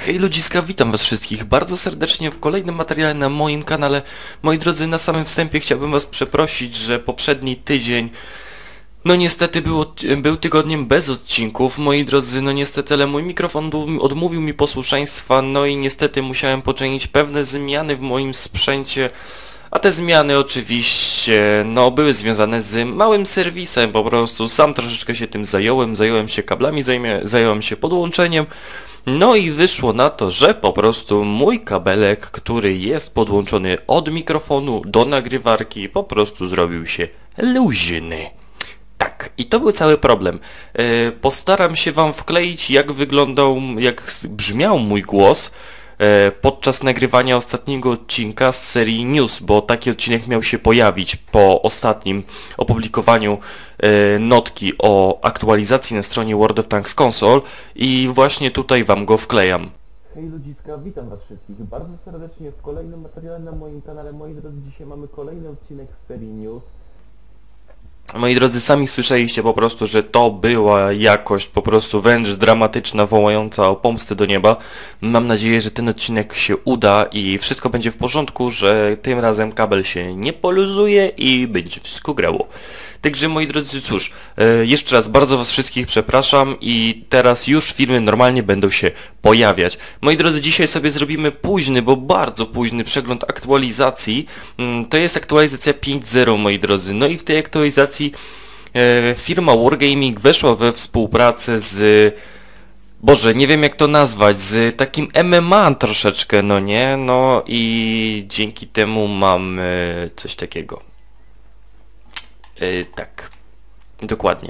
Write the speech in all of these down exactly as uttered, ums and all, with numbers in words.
Hej ludziska, witam was wszystkich bardzo serdecznie w kolejnym materiale na moim kanale. Moi drodzy, na samym wstępie chciałbym was przeprosić, że poprzedni tydzień no niestety był, był tygodniem bez odcinków, moi drodzy, no niestety, ale mój mikrofon odmówił mi posłuszeństwa, no i niestety musiałem poczynić pewne zmiany w moim sprzęcie. A te zmiany oczywiście, no, były związane z małym serwisem, po prostu sam troszeczkę się tym zająłem, zająłem się kablami, zajmie, zająłem się podłączeniem, no i wyszło na to, że po prostu mój kabelek, który jest podłączony od mikrofonu do nagrywarki, po prostu zrobił się luźny. Tak, i to był cały problem. Yy, postaram się wam wkleić, jak wyglądał, jak brzmiał mój głos podczas nagrywania ostatniego odcinka z serii News, bo taki odcinek miał się pojawić po ostatnim opublikowaniu e, notki o aktualizacji na stronie World of Tanks Console i właśnie tutaj wam go wklejam. Hej ludziska, witam was wszystkich bardzo serdecznie w kolejnym materiale na moim kanale. Moi drodzy, dzisiaj mamy kolejny odcinek z serii News. Moi drodzy, sami słyszeliście po prostu, że to była jakość po prostu wręcz dramatyczna, wołająca o pomstę do nieba. Mam nadzieję, że ten odcinek się uda i wszystko będzie w porządku, że tym razem kabel się nie poluzuje i będzie wszystko grało. Także moi drodzy, cóż, jeszcze raz bardzo was wszystkich przepraszam i teraz już filmy normalnie będą się pojawiać. Moi drodzy, dzisiaj sobie zrobimy późny, bo bardzo późny przegląd aktualizacji. To jest aktualizacja pięć zero, moi drodzy. No i w tej aktualizacji firma Wargaming weszła we współpracę z... Boże, nie wiem jak to nazwać, z takim M M A troszeczkę, no nie? No i dzięki temu mamy coś takiego. Yy, tak, dokładnie.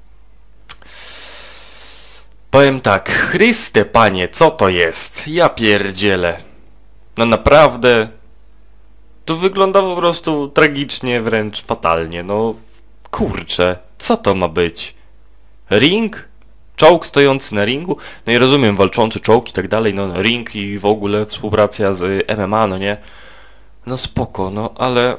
Powiem tak, Chryste Panie, co to jest? Ja pierdzielę. No naprawdę, to wygląda po prostu tragicznie, wręcz fatalnie, no kurczę, co to ma być? Ring? Czołg stojący na ringu? No i rozumiem, walczący czołg i tak dalej, no ring i w ogóle współpraca z M M A, no nie? No spoko, no ale...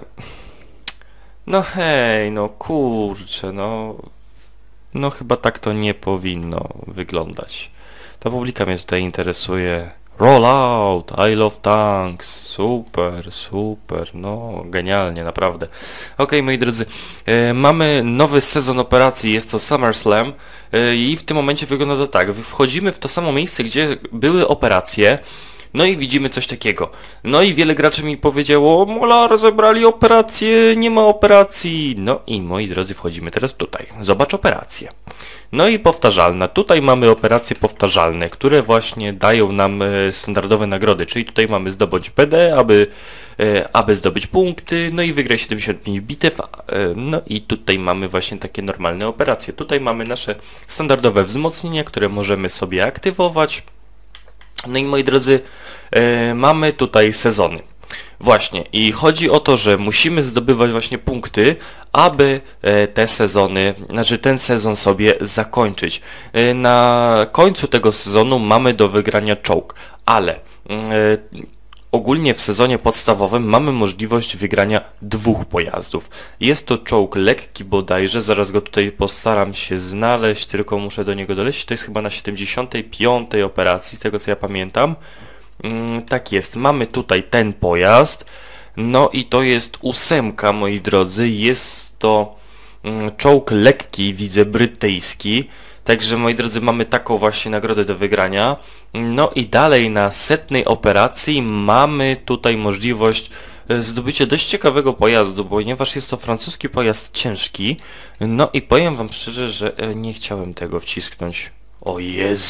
No hej, no kurczę, no... No chyba tak to nie powinno wyglądać. Ta publika mnie tutaj interesuje. Roll out, I love tanks, super, super, no genialnie, naprawdę. Ok, moi drodzy, e, mamy nowy sezon operacji, jest to SummerSlam e, i w tym momencie wygląda to tak, wchodzimy w to samo miejsce, gdzie były operacje. No i widzimy coś takiego. No i wiele graczy mi powiedziało: Molar, zebrali operację, nie ma operacji. No i moi drodzy, wchodzimy teraz tutaj. Zobacz operację. No i powtarzalna. Tutaj mamy operacje powtarzalne, które właśnie dają nam e, standardowe nagrody. Czyli tutaj mamy zdobądź P D, aby, e, aby zdobyć punkty, no i wygrać siedemdziesiąt pięć bitew. E, no i tutaj mamy właśnie takie normalne operacje. Tutaj mamy nasze standardowe wzmocnienia, które możemy sobie aktywować. No i moi drodzy, e, mamy tutaj sezony. Właśnie, i chodzi o to, że musimy zdobywać właśnie punkty, aby e, te sezony, znaczy ten sezon sobie zakończyć. E, na końcu tego sezonu mamy do wygrania czołg, ale e, ogólnie w sezonie podstawowym mamy możliwość wygrania dwóch pojazdów. Jest to czołg lekki bodajże, zaraz go tutaj postaram się znaleźć, tylko muszę do niego dolecieć. To jest chyba na siedemdziesiątej piątej operacji, z tego co ja pamiętam. Mm, tak jest, mamy tutaj ten pojazd. No i to jest ósemka, moi drodzy. Jest to mm, czołg lekki, widzę, brytyjski. Także, moi drodzy, mamy taką właśnie nagrodę do wygrania. No i dalej na setnej operacji mamy tutaj możliwość zdobycia dość ciekawego pojazdu, ponieważ jest to francuski pojazd ciężki. No i powiem wam szczerze, że nie chciałem tego wcisknąć. O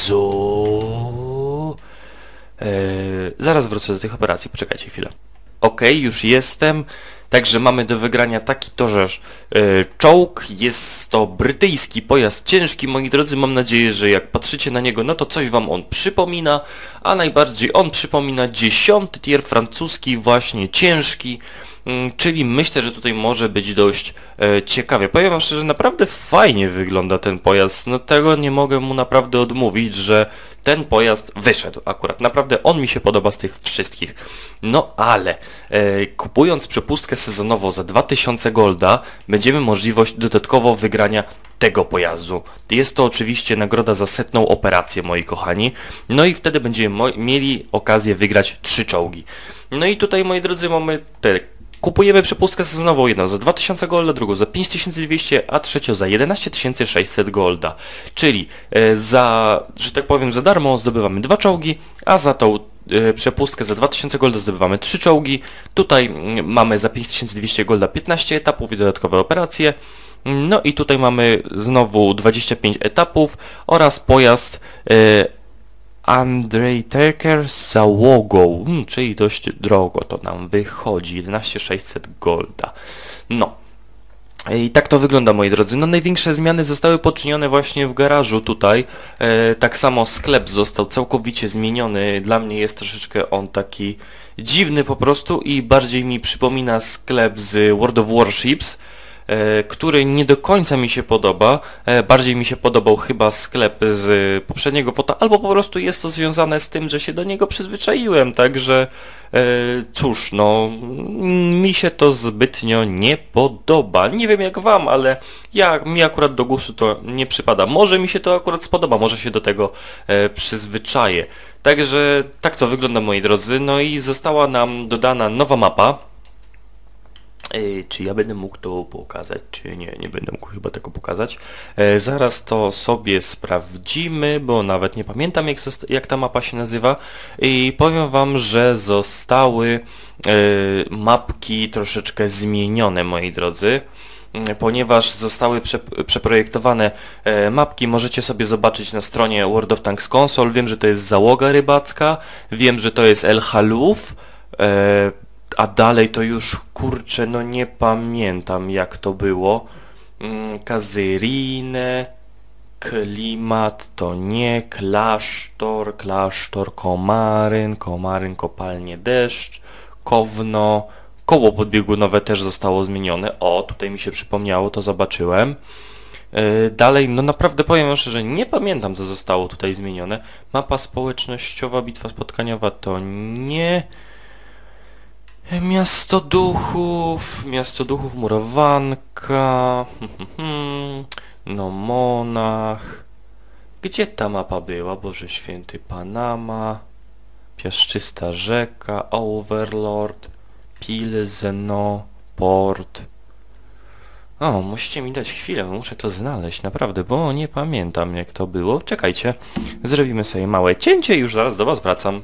Jezu! Eee, zaraz wrócę do tych operacji, poczekajcie chwilę. Ok, już jestem. Także mamy do wygrania taki tożeż e, czołg. Jest to brytyjski pojazd ciężki, moi drodzy. Mam nadzieję, że jak patrzycie na niego, no to coś wam on przypomina. A najbardziej on przypomina dziesiąty tier francuski, właśnie ciężki. Mm, czyli myślę, że tutaj może być dość e, ciekawie. Powiem wam szczerze, naprawdę fajnie wygląda ten pojazd. No tego nie mogę mu naprawdę odmówić, że ten pojazd wyszedł akurat. Naprawdę on mi się podoba z tych wszystkich. No ale e, kupując przepustkę sezonową za dwa tysiące golda będziemy możliwość dodatkowo wygrania tego pojazdu. Jest to oczywiście nagroda za setną operację, moi kochani. No i wtedy będziemy mieli okazję wygrać trzy czołgi. No i tutaj, moi drodzy, mamy te... Kupujemy przepustkę sezonową, jedną za dwa tysiące golda, drugą za pięć tysięcy dwieście, a trzecią za jedenaście tysięcy sześćset golda. Czyli e, za, że tak powiem, za darmo zdobywamy dwa czołgi, a za tą e, przepustkę za dwa tysiące golda zdobywamy trzy czołgi. Tutaj m, mamy za pięć tysięcy dwieście golda piętnaście etapów i dodatkowe operacje. No i tutaj mamy znowu dwadzieścia pięć etapów oraz pojazd e, Undertaker z załogą, hmm, czyli dość drogo to nam wychodzi, jedenaście tysięcy sześćset golda. No. I tak to wygląda, moi drodzy. No największe zmiany zostały poczynione właśnie w garażu tutaj. E, tak samo sklep został całkowicie zmieniony. Dla mnie jest troszeczkę on taki dziwny po prostu i bardziej mi przypomina sklep z World of Warships, e, który nie do końca mi się podoba. E, bardziej mi się podobał chyba sklep z poprzedniego foto, albo po prostu jest to związane z tym, że się do niego przyzwyczaiłem, także e, cóż, no mi się to zbytnio nie podoba. Nie wiem jak wam, ale ja, mi akurat do gustu to nie przypada. Może mi się to akurat spodoba, może się do tego e, przyzwyczaję. Także tak to wygląda, moi drodzy. No i została nam dodana nowa mapa. Yy, czy ja będę mógł to pokazać, czy nie? Nie będę mógł chyba tego pokazać. Yy, zaraz to sobie sprawdzimy, bo nawet nie pamiętam jak, jak ta mapa się nazywa. I powiem wam, że zostały yy, mapki troszeczkę zmienione, moi drodzy. Yy, ponieważ zostały prze, przeprojektowane yy, mapki, możecie sobie zobaczyć na stronie World of Tanks Console. Wiem, że to jest załoga rybacka, wiem, że to jest El Haluf. Yy, A dalej to już, kurczę, no nie pamiętam jak to było. Mm, Kazyrine, klimat to nie, klasztor, klasztor, komaryn, komaryn, kopalnie deszcz, kowno, koło podbiegunowe też zostało zmienione. O, tutaj mi się przypomniało, to zobaczyłem. Yy, dalej, no naprawdę powiem wam szczerze, nie pamiętam co zostało tutaj zmienione. Mapa społecznościowa, bitwa spotkaniowa to nie... Miasto duchów, miasto duchów, murowanka, no monach. Gdzie ta mapa była? Boże święty, Panama, piaszczysta rzeka, Overlord, Pilzno, port. O, musicie mi dać chwilę, muszę to znaleźć, naprawdę, bo nie pamiętam jak to było. Czekajcie, zrobimy sobie małe cięcie i już zaraz do was wracam.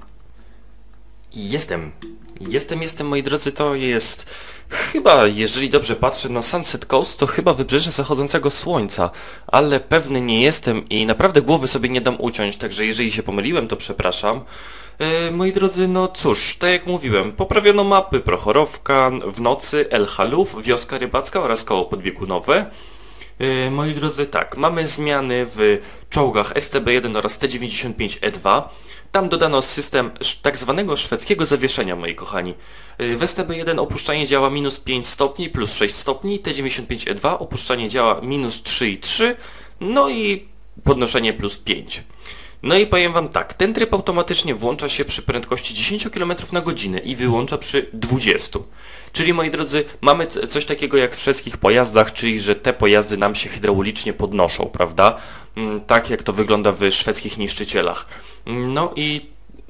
Jestem. Jestem, jestem, moi drodzy, to jest chyba, jeżeli dobrze patrzę na Sunset Coast, to chyba wybrzeże zachodzącego słońca, ale pewny nie jestem i naprawdę głowy sobie nie dam uciąć, także jeżeli się pomyliłem, to przepraszam. Yy, moi drodzy, no cóż, tak jak mówiłem, poprawiono mapy, Prochorowka, w nocy, El Haluf, wioska rybacka oraz koło podbiegunowe. Yy, moi drodzy, tak, mamy zmiany w czołgach S T B jeden oraz T dziewięćdziesiąt pięć E dwa. Tam dodano system tak zwanego szwedzkiego zawieszenia, moi kochani. W S T B jeden opuszczanie działa minus pięć stopni plus sześć stopni, T dziewięćdziesiąt pięć E dwa opuszczanie działa minus trzy i trzy, no i podnoszenie plus pięć. No i powiem wam tak, ten tryb automatycznie włącza się przy prędkości dziesięć kilometrów na godzinę i wyłącza przy dwudziestu. Czyli, moi drodzy, mamy coś takiego jak w wszystkich pojazdach, czyli że te pojazdy nam się hydraulicznie podnoszą, prawda? Tak jak to wygląda w szwedzkich niszczycielach. No i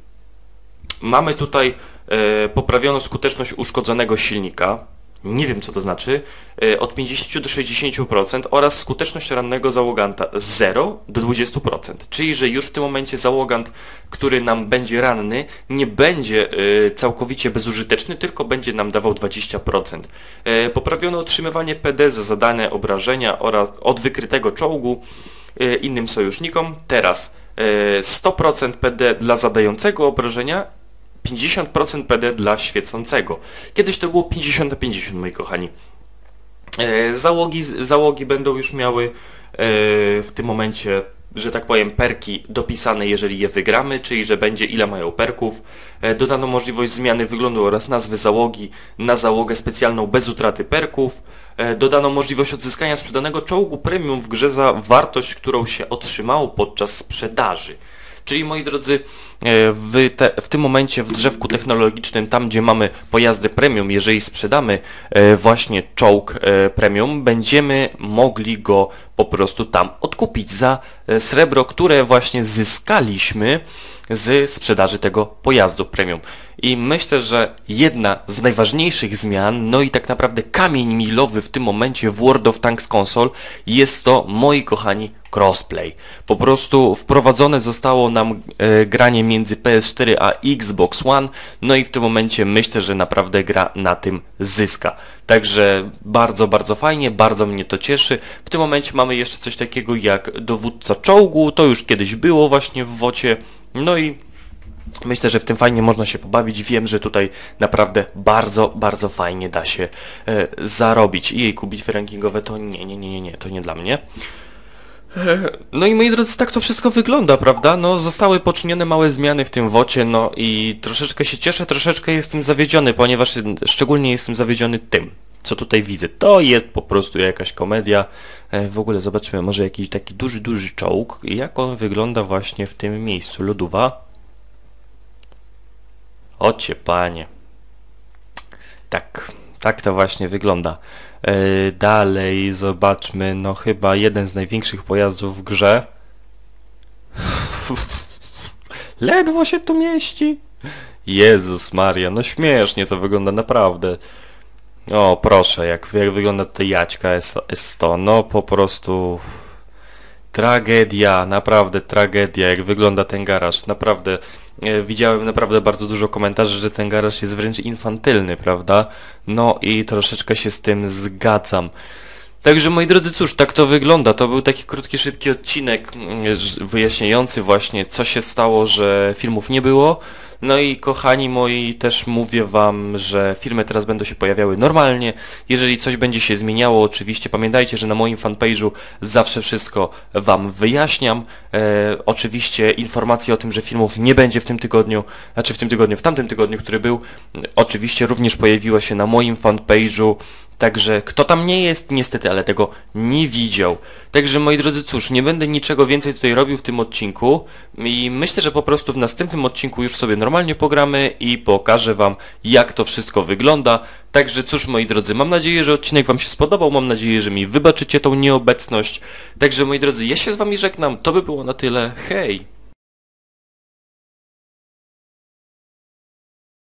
mamy tutaj e, poprawioną skuteczność uszkodzonego silnika. Nie wiem co to znaczy, od pięćdziesięciu do sześćdziesięciu procent oraz skuteczność rannego załoganta z zera do dwudziestu procent. Czyli, że już w tym momencie załogant, który nam będzie ranny, nie będzie całkowicie bezużyteczny, tylko będzie nam dawał dwadzieścia procent. Poprawiono otrzymywanie P D za zadane obrażenia oraz od wykrytego czołgu innym sojusznikom. Teraz sto procent P D dla zadającego obrażenia, pięćdziesiąt procent P D dla świecącego. Kiedyś to było pięćdziesiąt na pięćdziesiąt, moi kochani. E, załogi, załogi będą już miały e, w tym momencie, że tak powiem, perki dopisane, jeżeli je wygramy, czyli że będzie ile mają perków. E, dodano możliwość zmiany wyglądu oraz nazwy załogi na załogę specjalną bez utraty perków. E, dodano możliwość odzyskania sprzedanego czołgu premium w grze za wartość, którą się otrzymało podczas sprzedaży. Czyli moi drodzy, w, te, w tym momencie w drzewku technologicznym, tam gdzie mamy pojazdy premium, jeżeli sprzedamy właśnie czołg premium, będziemy mogli go po prostu tam odkupić za srebro, które właśnie zyskaliśmy z sprzedaży tego pojazdu premium. I myślę, że jedna z najważniejszych zmian, no i tak naprawdę kamień milowy w tym momencie w World of Tanks Console jest to, moi kochani, crossplay. Po prostu wprowadzone zostało nam e, granie między P S cztery a Xbox One, no i w tym momencie myślę, że naprawdę gra na tym zyska. Także bardzo, bardzo fajnie, bardzo mnie to cieszy. W tym momencie mamy jeszcze coś takiego jak dowódca czołgu, to już kiedyś było właśnie w wocie, no i myślę, że w tym fajnie można się pobawić. Wiem, że tutaj naprawdę bardzo, bardzo fajnie da się e, zarobić. I jejku, bitwy rankingowe to nie, nie, nie, nie, nie, to nie dla mnie. No i moi drodzy, tak to wszystko wygląda, prawda? No zostały poczynione małe zmiany w tym wocie, no i troszeczkę się cieszę, troszeczkę jestem zawiedziony, ponieważ szczególnie jestem zawiedziony tym, co tutaj widzę. To jest po prostu jakaś komedia. W ogóle zobaczmy może jakiś taki duży, duży czołg i jak on wygląda właśnie w tym miejscu. Lodówa. Ocie panie. Tak, tak to właśnie wygląda. Yy, dalej zobaczmy, no chyba jeden z największych pojazdów w grze. Ledwo się tu mieści. Jezus Maria, no śmiesznie to wygląda naprawdę. O proszę, jak, jak wygląda tutaj Jaćka S sto, no po prostu... Tragedia, naprawdę tragedia, jak wygląda ten garaż, naprawdę e, widziałem naprawdę bardzo dużo komentarzy, że ten garaż jest wręcz infantylny, prawda? No i troszeczkę się z tym zgadzam. Także moi drodzy, cóż, tak to wygląda. To był taki krótki, szybki odcinek wyjaśniający właśnie, co się stało, że filmów nie było. No i kochani moi, też mówię wam, że filmy teraz będą się pojawiały normalnie. Jeżeli coś będzie się zmieniało, oczywiście pamiętajcie, że na moim fanpage'u zawsze wszystko wam wyjaśniam. E, oczywiście informacje o tym, że filmów nie będzie w tym tygodniu, znaczy w tym tygodniu, w tamtym tygodniu, który był, oczywiście również pojawiła się na moim fanpage'u. Także kto tam nie jest, niestety, ale tego nie widział. Także moi drodzy, cóż, nie będę niczego więcej tutaj robił w tym odcinku i myślę, że po prostu w następnym odcinku już sobie normalnie pogramy i pokażę wam, jak to wszystko wygląda. Także cóż, moi drodzy, mam nadzieję, że odcinek wam się spodobał, mam nadzieję, że mi wybaczycie tą nieobecność. Także moi drodzy, ja się z wami żegnam, to by było na tyle, hej!